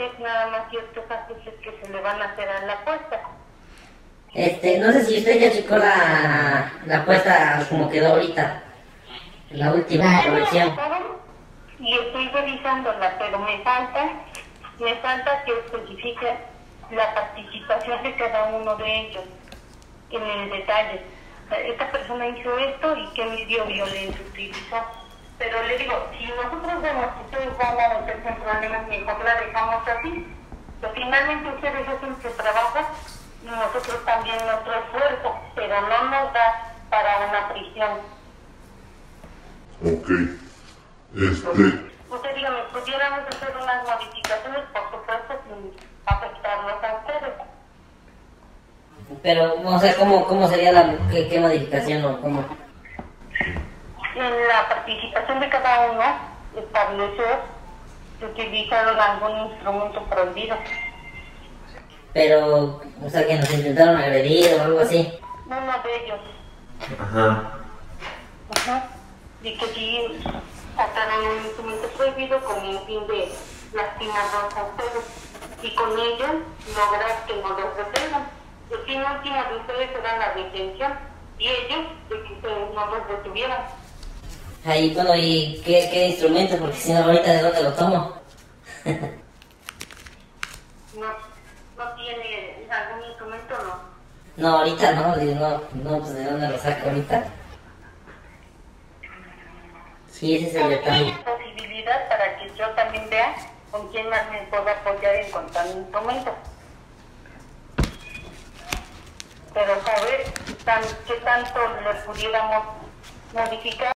es nada más ciertos ajustes que se le van a hacer a la apuesta. No sé si usted ya checó la apuesta como quedó ahorita, la última corrección. Y estoy revisándola, pero me falta que especifique la participación de cada uno de ellos en el detalle. O sea, esta persona hizo esto y qué medio violencia utilizó. Pero le digo, si nosotros vemos que ustedes van a meterse en problemas, mejor la dejamos así. Pero finalmente ustedes hacen su trabajo y nosotros también nuestro esfuerzo, pero no nos da para una prisión. Ok. Usted dígame, pudiéramos hacer unas modificaciones, por supuesto, sin afectarnos a ustedes. Pero, o sea, ¿cómo sería qué modificación o cómo? En la participación de cada uno, establecer que utilizaron algún instrumento prohibido. Pero, o sea, que nos intentaron agredir o algo así. Uno de ellos. Ajá. Ajá. Y que sí sacaron un instrumento prohibido con el fin de lastimarlos a ustedes. Y con ellos lograr que no los detengan. El fin último de ustedes era la detención y ellos de que ustedes no los detuvieran. Ahí, bueno, ¿y qué instrumento? Porque si no, ahorita ¿de dónde lo tomo? No tiene algún instrumento, no. No, ahorita no, digo, no, pues ¿de dónde lo saco ahorita? Sí, ese es el detalle. Hay posibilidad para que yo también vea con quién más me puedo apoyar en contar mi instrumento. Pero saber qué tanto le pudiéramos modificar.